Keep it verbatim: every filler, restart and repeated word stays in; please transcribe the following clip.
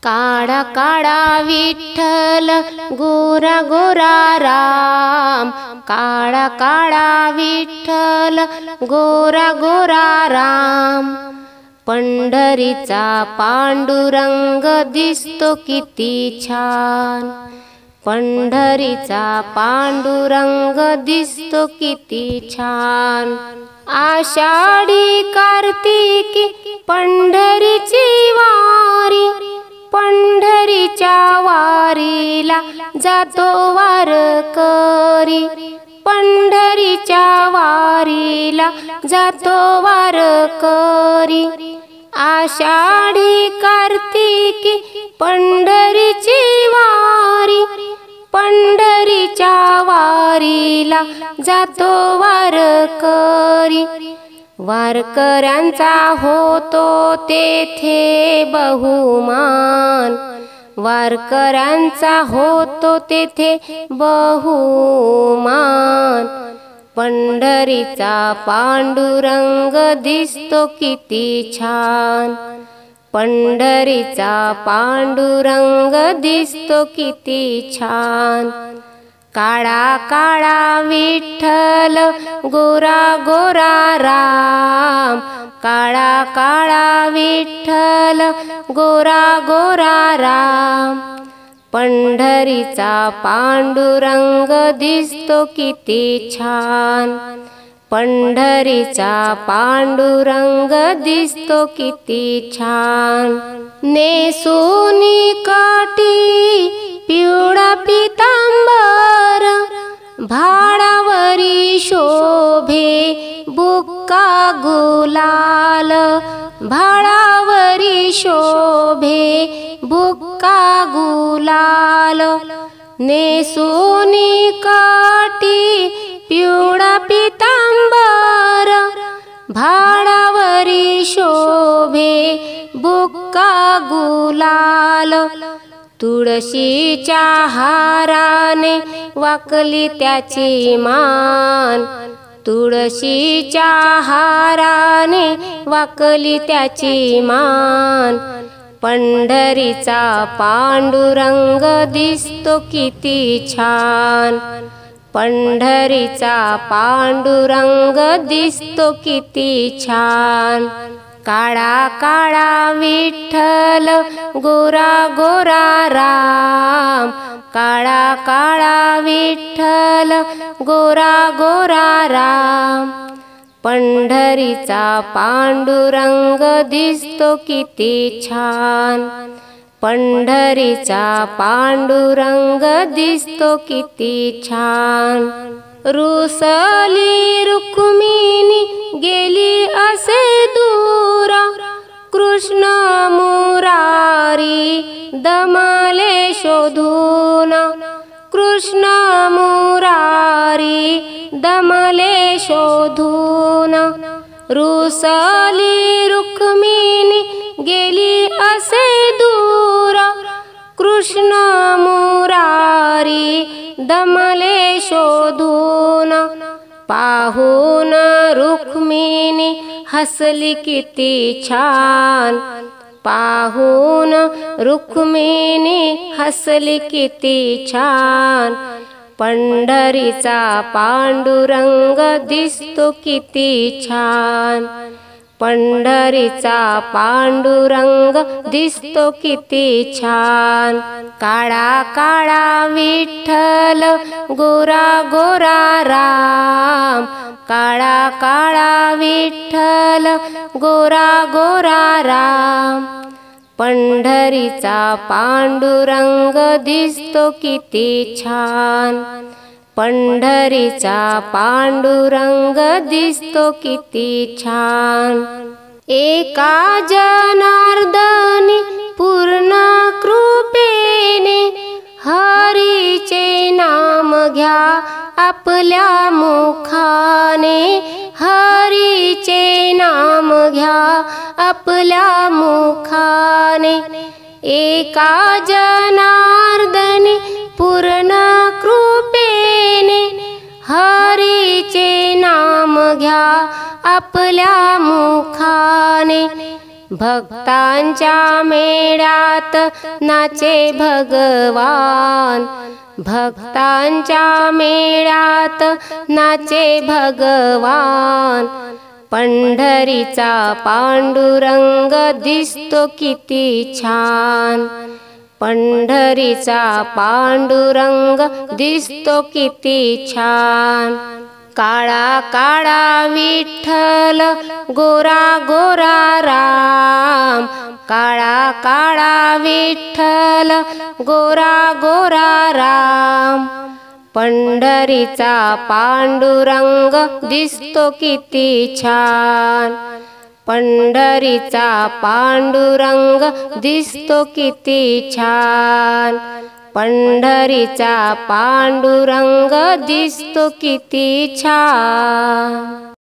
काळा काळा विठ्ठल गोरा गोरा राम, काळा काळा विठ्ठल गोरा गोरा राम। पंढरीचा पांडुरंग दिसतो किती छान, पंढरीचा पांडुरंग दिसतो किती छान। आषाढी कार्तिकी पंढरीची वारी, पंढरीच्या वारीला जातो वारकरी, पंढरीच्या वारीला जातो वारकरी। आषाढी कार्तिकी पंढरीची वारी, पंढरीच्या वारीला जातो वारकरी। वारकऱ्यांचा होतो तेथे बहुमान, वारकऱ्यांचा होतो तेथे बहुमान। पंढरीचा पांडुरंग दिसतो किती छान, पंढरीचा पांडुरंग दिसतो किती छान। काळा काळा विठ्ठल गोरा गोरा राम, काळा काळा विठ्ठल गोरा गोरा राम। पंढरीचा पांडुरंग दिसतो किती छान, पंढरीचा पांडुरंग दिसतो किती छान। नेसोनी काठी पिवळा पितांबर, भाळावरी शोभे बुक्का गुलाल, भाळावरी शोभे बुक्का गुलाल। नेसोनी काठी पिवळा पितांबर, भाळावरी शोभे बुक्का गुलाल। तुळशीच्या हाराने वाकली त्याची मान, तुळशीच्या हाराने वाकली त्याची मान। पंढरीचा पांडुरंग दिसतो किती छान, पंढरीचा पांडुरंग दिसतो किती छान। काळा काळा विठ्ठल गोरा गोरा राम, काळा काळा विठ्ठल गोरा गोरा राम। पंढरीचा पांडुरंग दिसतो किती छान, पंढरीचा पांडुरंग दिसतो किती छान। रुसली रुक्मिणी गेली असे दूरा, कृष्ण मुरारी दमले शोधून, कृष्ण मुरारी दमले शोधून। रुसली रुक्मिणी गेली असे दूरा, कृष्ण मुरारी दमले शोधून। पाहून रुक्मिणी हसली किती छान, पाहून रुक्मिणी हसली किती छान। पंढरीचा पांडुरंग दिसतो किती छान, पंढरीचा पांडुरंग दिसतो किती छान। काळा काळा विठ्ठल गोरा गोरा राम, काळा काळा विठ्ठल गोरा गोरा राम। पंढरीचा पांडुरंग दिसतो किती छान, पंढरीचा पांडुरंग दिसतो किती छान। एका जनार्दनी पूर्ण कृपेने, हरीचे नाम घ्या आपल्या मुखाने, हरीचे नाम घ्या आपल्या मुखाने। एका जनार्दनी पूर्ण कृपेने, हरीचे नाम घ्या आपल्या मुखाने। भक्तांच्या मेळ्यात नाचे भगवान, भक्तांच्या मेळ्यात नाचे भगवान। पंढरीचा पांडुरंग दिसतो किती छान, पंढरीचा पांडुरंग दिसतो किती छान। काळा काळा विठ्ठल गोरा गोरा राम, काळा काळा विठ्ठल गोरा गोरा राम। पंढरीचा पांडुरंग दिसतो किती छान, पंढरीचा पांडुरंग दिसतो किती छान। पंढरीचा पांडुरंग दिसतो किती छान।